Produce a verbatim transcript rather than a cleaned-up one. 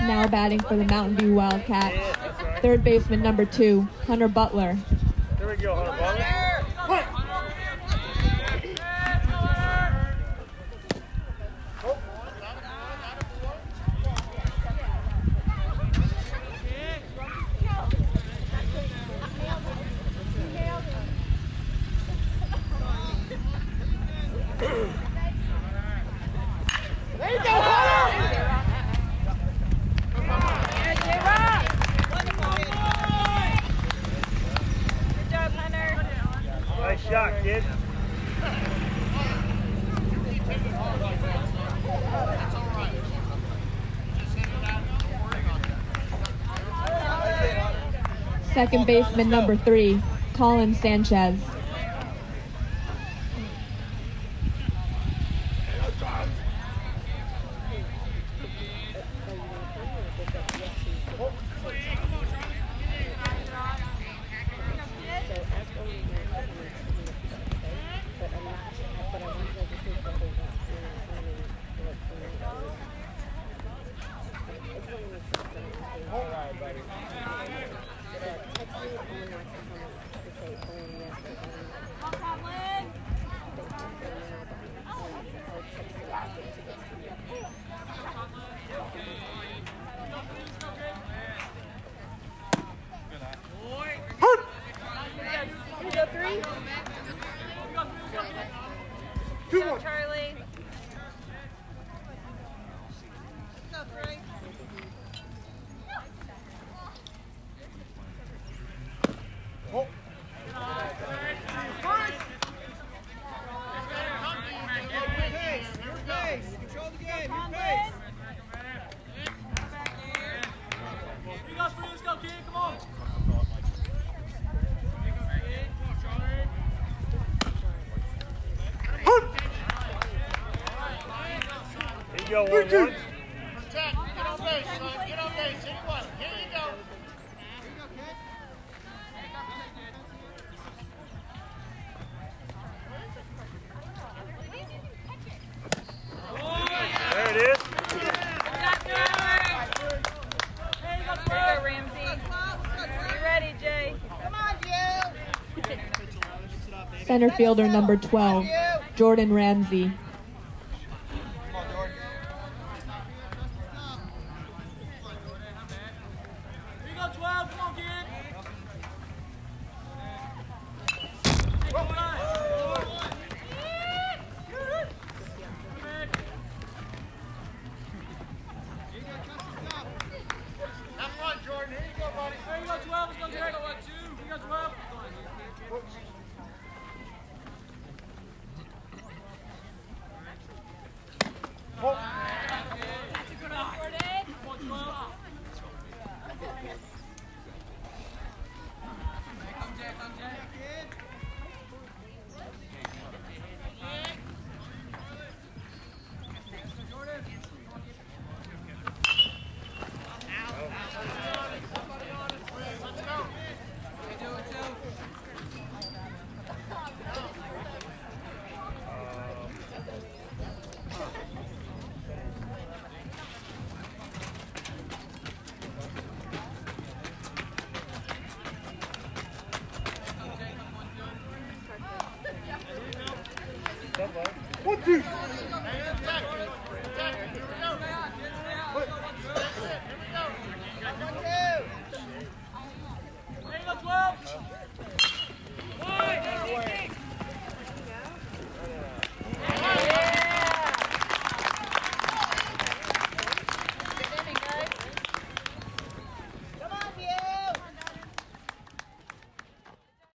Now batting for the Mountain View Wildcats. Third baseman number two, Hunter Butler. There we go, Hunter Butler. There you go, Hunter! Good job, Hunter. Nice shot, kid. Second baseman number three, Colin Sanchez. Two more. Charlie. Oh. Control the game. Your pace. You got three. Let's go, kid. Come on. Here you go, one one. Protect. Get on base, son. Get on base. Anyone. Here you go. Here you go, kid. There it is. There you go, Ramsey. You ready, Jay? Come on, you. Center fielder number twelve, Jordan Ramsey. One, two. There you go, twelve.